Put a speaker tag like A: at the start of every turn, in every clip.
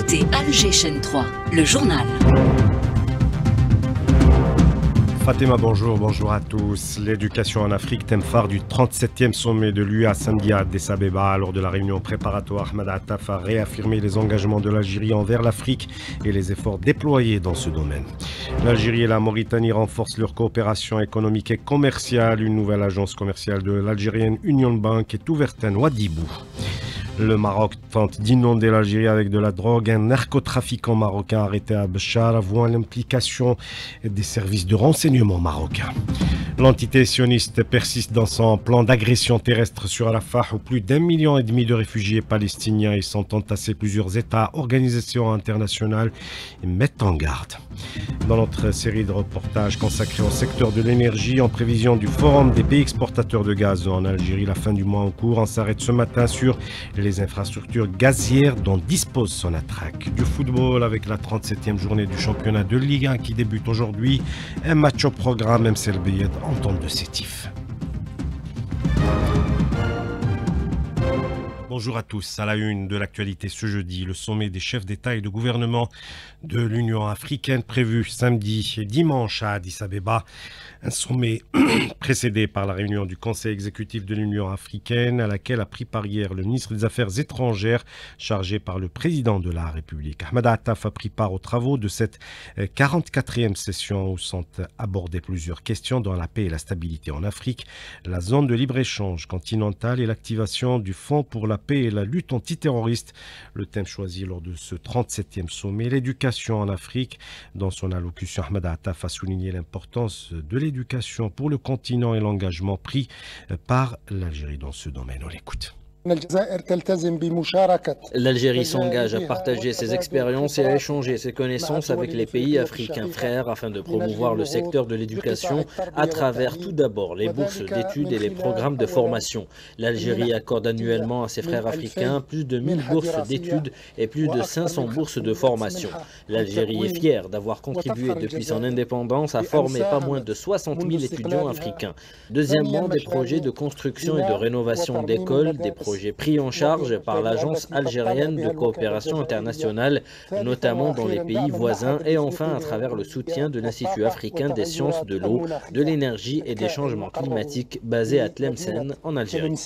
A: écoutez Alger Chaîne 3, le journal.
B: Fatima, bonjour à tous. L'éducation en Afrique, thème phare du 37e sommet de l'UA samedi à Addis Abeba. Lors de la réunion préparatoire, Ahmed Attaf a réaffirmé les engagements de l'Algérie envers l'Afrique et les efforts déployés dans ce domaine. L'Algérie et la Mauritanie renforcent leur coopération économique et commerciale. Une nouvelle agence commerciale de l'Algérienne Union Bank est ouverte à Nouadhibou. Le Maroc tente d'inonder l'Algérie avec de la drogue. Un narcotrafiquant marocain arrêté à Béchar avoue l'implication des services de renseignement marocains. L'entité sioniste persiste dans son plan d'agression terrestre sur Rafah où plus d'1,5 million de réfugiés palestiniens y sont entassés. Plusieurs États, organisations internationales mettent en garde. Dans notre série de reportages consacrés au secteur de l'énergie, en prévision du Forum des pays exportateurs de gaz en Algérie, la fin du mois en cours, on s'arrête ce matin sur les infrastructures gazières dont dispose Sonatrach. Du football avec la 37e journée du championnat de Ligue 1 qui débute aujourd'hui. Un match au programme, MCL Beyed, entente de Sétif. Bonjour à tous. À la une de l'actualité ce jeudi, le sommet des chefs d'État et de gouvernement de l'Union africaine prévu samedi et dimanche à Addis Abeba. Un sommet précédé par la réunion du Conseil exécutif de l'Union africaine à laquelle a pris part hier le ministre des Affaires étrangères chargé par le président de la République. Ahmed Attaf a pris part aux travaux de cette 44e session où sont abordées plusieurs questions dont la paix et la stabilité en Afrique, la zone de libre-échange continentale et l'activation du Fonds pour la paix et la lutte antiterroriste. Le thème choisi lors de ce 37e sommet, l'éducation en Afrique. Dans son allocution, Ahmed Attaf a souligné l'importance de l'éducation pour le continent et l'engagement pris par l'Algérie dans ce domaine. On l'écoute.
C: L'Algérie s'engage à partager ses expériences et à échanger ses connaissances avec les pays africains frères afin de promouvoir le secteur de l'éducation à travers tout d'abord les bourses d'études et les programmes de formation. L'Algérie accorde annuellement à ses frères africains plus de 1000 bourses d'études et plus de 500 bourses de formation. L'Algérie est fière d'avoir contribué depuis son indépendance à former pas moins de 60 000 étudiants africains. Deuxièmement, des projets de construction et de rénovation d'écoles, des projets pris en charge par l'Agence algérienne de coopération internationale, notamment dans les pays voisins, et enfin à travers le soutien de l'Institut africain des sciences de l'eau, de l'énergie et des changements climatiques basé à Tlemcen en Algérie.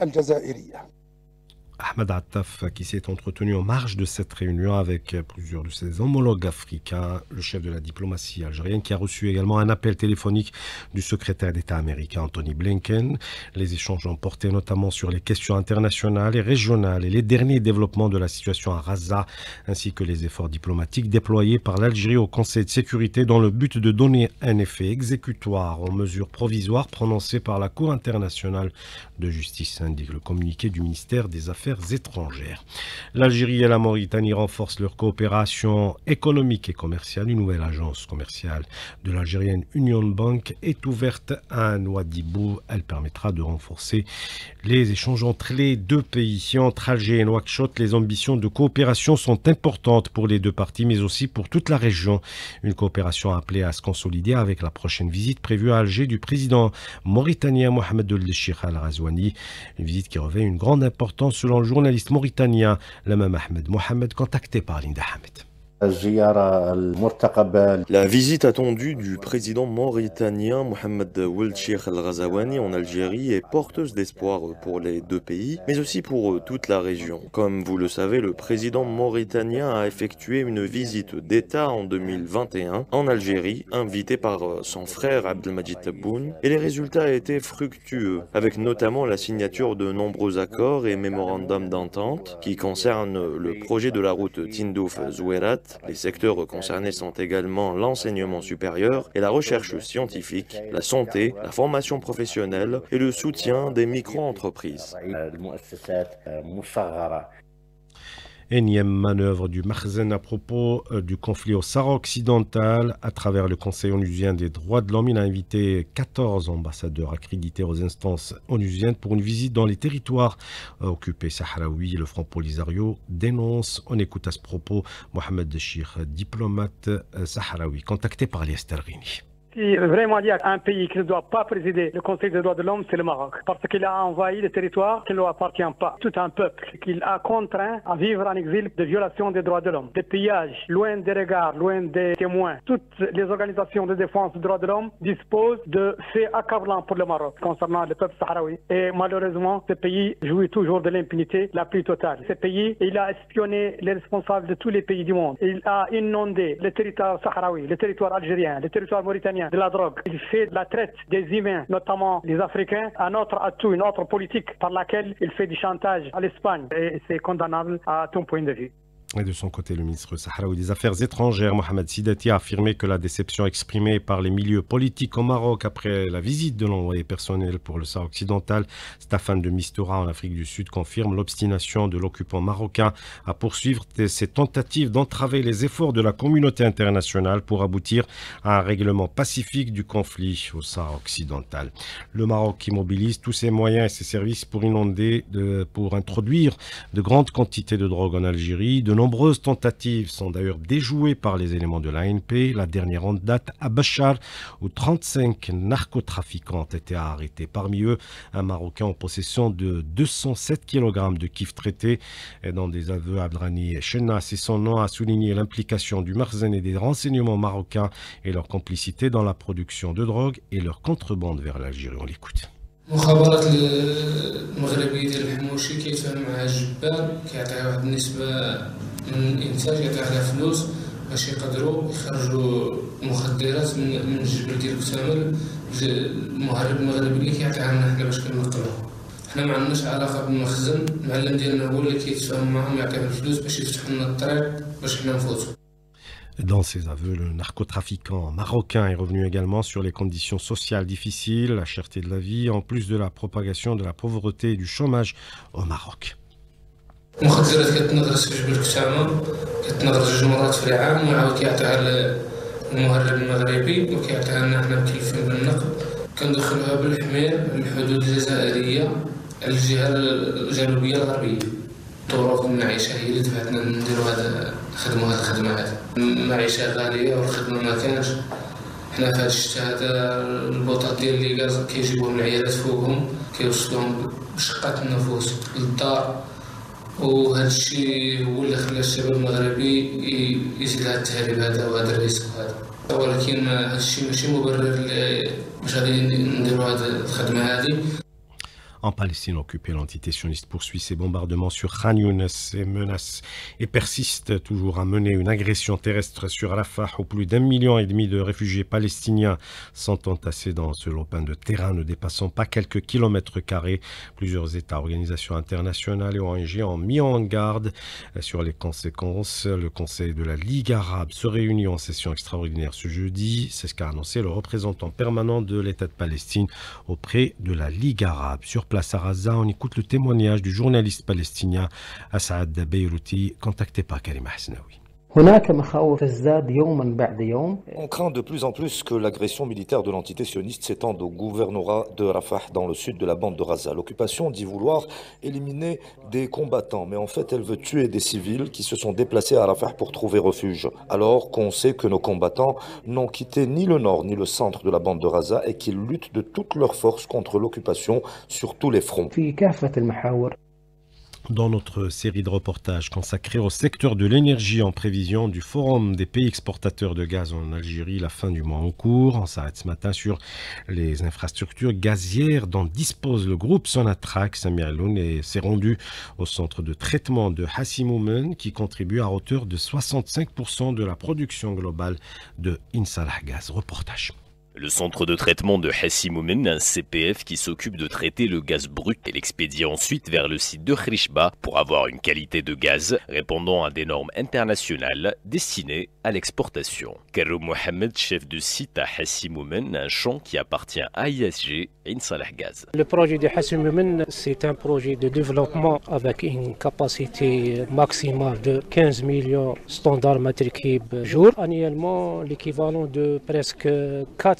B: Ahmed Attaf qui s'est entretenu en marge de cette réunion avec plusieurs de ses homologues africains, le chef de la diplomatie algérienne qui a reçu également un appel téléphonique du secrétaire d'État américain Anthony Blinken. Les échanges ont porté notamment sur les questions internationales et régionales et les derniers développements de la situation à Gaza, ainsi que les efforts diplomatiques déployés par l'Algérie au Conseil de sécurité dans le but de donner un effet exécutoire aux mesures provisoires prononcées par la Cour internationale de justice, indique le communiqué du ministère des Affaires étrangères. L'Algérie et la Mauritanie renforcent leur coopération économique et commerciale. Une nouvelle agence commerciale de l'Algérienne Union Bank est ouverte à Nouadhibou. Elle permettra de renforcer les échanges entre les deux pays. Entre Alger et Nouakchott, les ambitions de coopération sont importantes pour les deux parties, mais aussi pour toute la région. Une coopération appelée à se consolider avec la prochaine visite prévue à Alger du président mauritanien Mohamed El-Cheikh Al-Ghazouani. Une visite qui revêt une grande importance selon le journaliste mauritanien Lamam Ahmed Mohamed, contacté par Linda Hamed.
D: La visite attendue du président mauritanien Mohamed El-Cheikh Al-Ghazouani en Algérie est porteuse d'espoir pour les deux pays, mais aussi pour toute la région. Comme vous le savez, le président mauritanien a effectué une visite d'État en 2021 en Algérie, invité par son frère Abdelmadjid Tebboune, et les résultats étaient fructueux, avec notamment la signature de nombreux accords et mémorandums d'entente qui concernent le projet de la route Tindouf-Zouerat. Les secteurs concernés sont également l'enseignement supérieur et la recherche scientifique, la santé, la formation professionnelle et le soutien des micro-entreprises.
B: Énième manœuvre du Makhzen à propos du conflit au Sahara occidental. À travers le Conseil onusien des droits de l'homme, il a invité 14 ambassadeurs accrédités aux instances onusiennes pour une visite dans les territoires occupés sahraouis. Le Front Polisario dénonce. On écoute à ce propos Mohamed Chir, diplomate sahraoui, contacté par l'Ester Rini.
E: Si vraiment il y a un pays qui ne doit pas présider le Conseil des droits de l'homme, c'est le Maroc. Parce qu'il a envahi des territoires qui ne lui appartiennent pas. Tout un peuple qu'il a contraint à vivre en exil de violation des droits de l'homme. Des pillages, loin des regards, loin des témoins. Toutes les organisations de défense des droits de l'homme disposent de faits accablants pour le Maroc concernant le peuple sahraoui. Et malheureusement, ce pays jouit toujours de l'impunité la plus totale. Ce pays, il a espionné les responsables de tous les pays du monde. Il a inondé le territoire sahraoui, le territoire algérien, le territoire mauritanien de la drogue. Il fait de la traite des humains, notamment les Africains, un autre atout, une autre politique par laquelle il fait du chantage à l'Espagne. Et c'est condamnable à tout point de vue.
B: Et de son côté, le ministre sahraoui des Affaires étrangères, Mohamed Sidati, a affirmé que la déception exprimée par les milieux politiques au Maroc après la visite de l'envoyé personnel pour le Sahara occidental, Staffan de Mistura en Afrique du Sud, confirme l'obstination de l'occupant marocain à poursuivre ses tentatives d'entraver les efforts de la communauté internationale pour aboutir à un règlement pacifique du conflit au Sahara occidental. Le Maroc qui mobilise tous ses moyens et ses services pour introduire de grandes quantités de drogue en Algérie. De nombreuses tentatives sont d'ailleurs déjouées par les éléments de l'ANP. La dernière en date à Bachar, où 35 narcotrafiquants ont été arrêtés. Parmi eux, un Marocain en possession de 207 kg de kiff traité. Et dans des aveux, Abdrani Chennas et son nom a souligné l'implication du Marzen et des renseignements marocains et leur complicité dans la production de drogue et leur contrebande vers l'Algérie. On l'écoute.
F: المخابرات المغربية ديال الحموشي كيتفاهم مع الجبار كيعطيها واحد النسبة من الإنتاج كيعطيها على فلوس باش يقدروا يخرجوا مخدرات من الجبل ديال كتامل المهرب المغربي اللي كيعطيها لنا حنا باش كنقلوها. حنا ما عندناش علاقة بالمخزن، المعلم ديالنا هو اللي كيتفاهم معاهم يعطيهم الفلوس باش يفتحوا لنا الطريق باش حنا نفوتوا.
B: Dans ses aveux, le narcotrafiquant marocain est revenu également sur les conditions sociales difficiles, la cherté de la vie, en plus de la propagation de la pauvreté et du chômage au Maroc.
F: المخدرات كتنغرس في جبل كتامة، كتنغرس جوج مرات في العام وعاود كيعطيها المهرب المغربي وكيعطيها لنا حنا مكلفين بالنقد. كندخلوها بالحمير من الحدود الجزائرية على الجهة الجنوبية الغربية. طرق المعيشة هي اللي دفعتنا نديرو هاد الخدمة هادي. المعيشة غالية والخدمة ما كانش. حنا في هاد الشتا هذا البوطات ديال اللي غاز كيجيبوهم العيالات فوقهم كيوصلوهم بشقات النفوس للدار. وهذا الشيء هو اللي خلى الشباب المغربي يزيد هذا التهريب هذا وهذا الريسك هذا. ولكن هذا الشيء ماشي مبرر باش غادي نديرو هاد الخدمة هادي.
B: En Palestine occupée, l'entité sioniste poursuit ses bombardements sur Khan Younes et menace et persiste toujours à mener une agression terrestre sur Rafah où plus d'1,5 million de réfugiés palestiniens sont entassés dans ce lopin de terrain ne dépassant pas quelques kilomètres carrés. Plusieurs États, organisations internationales et ONG ont mis en garde sur les conséquences. Le Conseil de la Ligue arabe se réunit en session extraordinaire ce jeudi. C'est ce qu'a annoncé le représentant permanent de l'État de Palestine auprès de la Ligue arabe. Sur place à Gaza, on écoute le témoignage du journaliste palestinien Assaad Beirouti, contacté par Karima Hasnaoui.
G: On craint de plus en plus que l'agression militaire de l'entité sioniste s'étende au gouvernorat de Rafah dans le sud de la bande de Gaza. L'occupation dit vouloir éliminer des combattants, mais en fait elle veut tuer des civils qui se sont déplacés à Rafah pour trouver refuge. Alors qu'on sait que nos combattants n'ont quitté ni le nord ni le centre de la bande de Gaza et qu'ils luttent de toutes leurs forces contre l'occupation sur tous les fronts.
B: Dans notre série de reportages consacrée au secteur de l'énergie en prévision du Forum des pays exportateurs de gaz en Algérie, la fin du mois en cours, on s'arrête ce matin sur les infrastructures gazières dont dispose le groupe Sonatrach. Samir Eloun s'est rendu au centre de traitement de Hassimoumen qui contribue à hauteur de 65% de la production globale de Insalah Gaz. Reportage.
H: Le centre de traitement de Hassimoumen, un CPF qui s'occupe de traiter le gaz brut et l'expédie ensuite vers le site de Khrishba pour avoir une qualité de gaz répondant à des normes internationales destinées à l'exportation. Karoum Mohamed, chef de site à Hassimoumen, un champ qui appartient à ISG Insalah Gaz.
I: Le projet de Hassimoumen, c'est un projet de développement avec une capacité maximale de 15 millions standards mètres cubes jour. Annuellement, l'équivalent de presque 4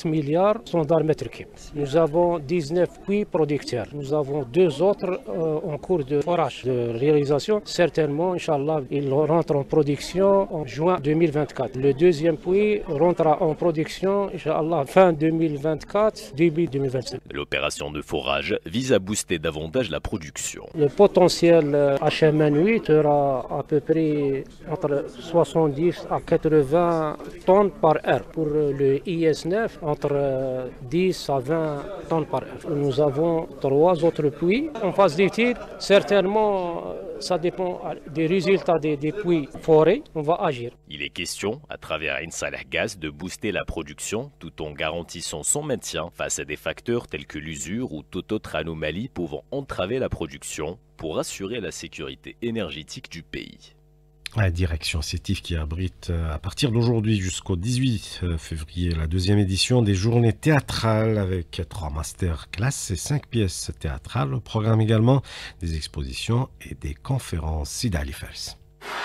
I: 4 milliards standard mètres cubes. Nous avons 19 puits producteurs. Nous avons 2 autres en cours de forage, de réalisation. Certainement, Inch'Allah, ils rentrent en production en juin 2024. Le deuxième puits rentrera en production, Inch'Allah, fin 2024, début 2025.
H: L'opération de forage vise à booster davantage la production.
I: Le potentiel HMN8 aura à peu près entre 70 à 80 tonnes par heure. Pour le IS9, entre 10 à 20 tonnes par heure. Nous avons 3 autres puits en phase d'étude. Certainement, ça dépend des résultats des puits forés. On va agir.
H: Il est question, à travers Insalah Gaz, de booster la production tout en garantissant son maintien face à des facteurs tels que l'usure ou toute autre anomalie pouvant entraver la production pour assurer la sécurité énergétique du pays.
B: La direction Sétif qui abrite à partir d'aujourd'hui jusqu'au 18 février la deuxième édition des journées théâtrales avec 3 masterclass et 5 pièces théâtrales. Au programme également des expositions et des conférences. Sida Alifels.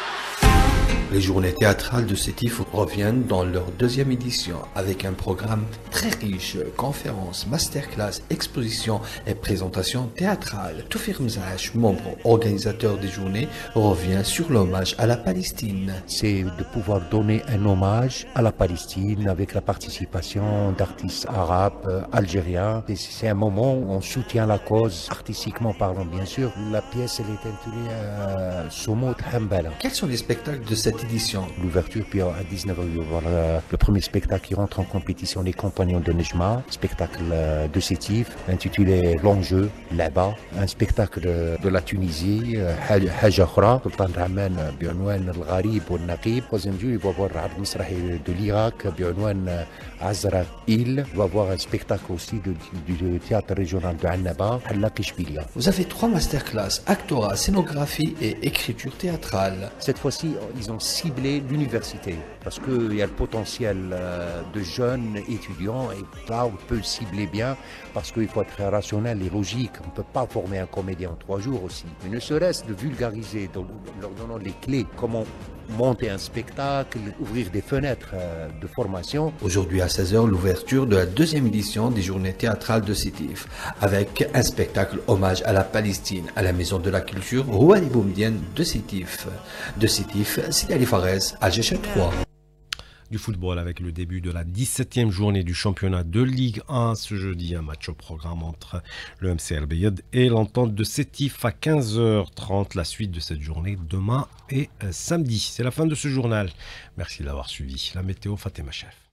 J: Les journées théâtrales de Sétif reviennent dans leur deuxième édition avec un programme très riche, conférences, masterclass, expositions et présentations théâtrales. Toufir Mzaach, membre organisateur des journées, revient sur l'hommage à la Palestine.
K: C'est de pouvoir donner un hommage à la Palestine avec la participation d'artistes arabes, algériens. C'est un moment où on soutient la cause, artistiquement parlant bien sûr. La pièce elle est intitulée Soumout Hambala.
J: Quels sont les spectacles de cette édition?
K: L'ouverture, puis à 19h, il va y avoir le premier spectacle qui rentre en compétition, Les Compagnons de Nejma, spectacle de Sétif, intitulé L'Enjeu, là-bas, un spectacle de la Tunisie, Haja Khra, Sultan Rahman, بعنوان الغريب والنقيب. Troisième jour, il va y avoir un مسرحي de l'Irak, بعنوان Azraïl. Il va y avoir un spectacle aussi du théâtre régional de Annaba, Hallakishbilia.
J: Vous avez 3 masterclass, actorat, scénographie et écriture théâtrale.
K: Cette fois-ci, ils ont ciblé l'université parce qu'il y a le potentiel de jeunes étudiants et là on peut le cibler bien parce qu'il faut être rationnel et logique. On ne peut pas former un comédien en 3 jours aussi. Mais ne serait-ce de vulgariser, leur donnant les clés, comment monter un spectacle, ouvrir des fenêtres de formation.
J: Aujourd'hui à 16h, l'ouverture de la deuxième édition des journées théâtrales de Sétif avec un spectacle hommage à la Palestine à la Maison de la Culture Rouhani Boumediene de Sétif. De Sétif, Sidi Ali Farez, Alger 3.
B: Du football avec le début de la 17e journée du championnat de Ligue 1 ce jeudi. Un match au programme entre le MC El Bayed et l'Entente de Sétif à 15h30. La suite de cette journée demain et samedi. C'est la fin de ce journal. Merci de l'avoir suivi. La météo, Fatima Chef.